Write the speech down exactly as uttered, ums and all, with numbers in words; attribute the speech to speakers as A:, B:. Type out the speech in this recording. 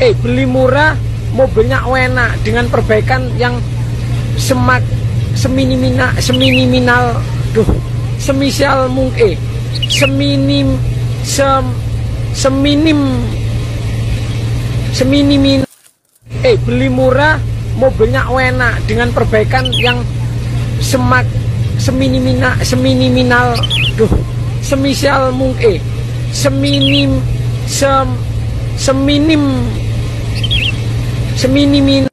A: eh beli murah, mobilnya enak dengan perbaikan yang semak seminimina seminimal duh semisal mungkin eh, seminim sem, seminim seminimin eh beli murah, mobilnya enak dengan perbaikan yang semak seminimina seminimal duh semisal mungkin eh, seminim sem, seminim seminimin